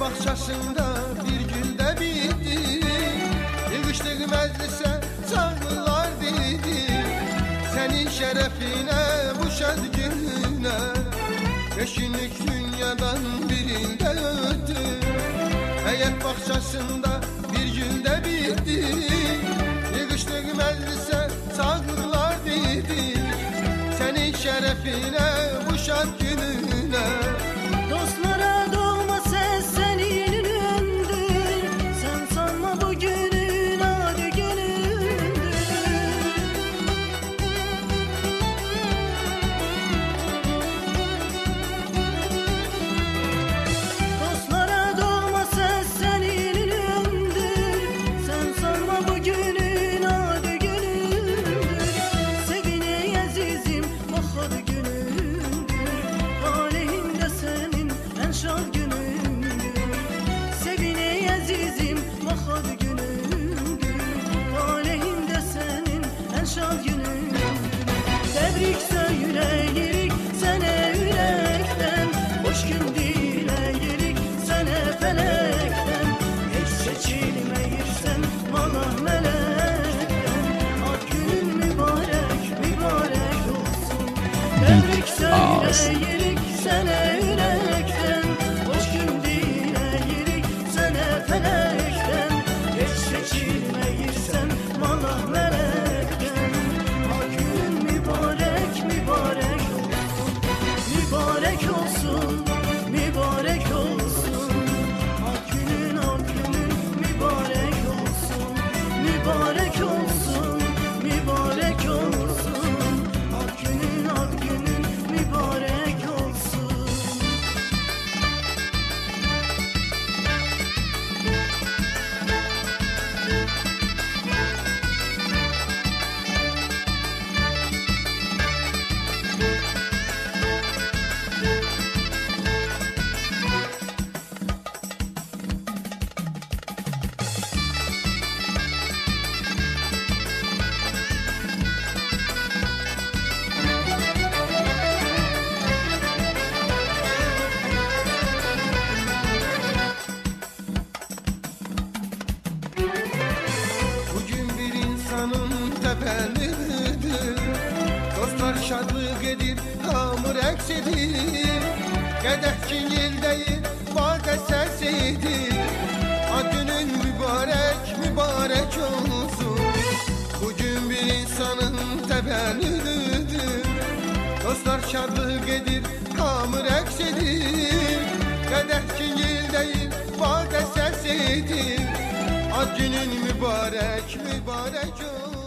bahçesinde bir günde bitti. Yığıştık meclise çağırlar dedi. Senin şerefine bu şad gününe 5 günlük dünyadan birinde öttü. Heyet bahçesinde bir günde bitti. Yığıştık meclise çağırlar dedi. Senin şerefine bu şad gününe. Dostlara doğma ses senin ünündür. Sen sanma bu günün adı günündür. Dostlara doğma ses senin ünündür. Sen sanma bu günün adı günündür. Sevini azizim bak adı günündür. Aleyhinde senin en şad günündür. Sevini azizim bak adı günündür. Aleyhinde senin en şad günündür. Tebrik söyleyirik sana yürekten. Hoş gün dileyirik sana felekten. Hiç seçilmeyirsen vallahi melekten. Ad günün mübarek mübarek olsun. Tebrik söyleyirik sana yürekten. Hoş gün dileyirik sana felekten. Hiç seçilmeyirsen vallahi melekten. Ad günün mübarek mübarek olsun. Mübarek olsun, mübarek olsun. Ad günün mübarek olsun. Mübarek olsun, mübarek olsun. Ad günün mübarek olsun. Bugün bir insanın tepelidir. Dostlar şadlık edir, hamur eksidir. Qədəhkin yildəyir, vade səsidir. Adının mübarek, mübarek olsun. Bugün bir insanın tepelidir. Dostlar şadlık edir, hamur eksidir. Qədəhkin yildəyir, vade səsidir. Ad günün mübarek, mübarek olsun.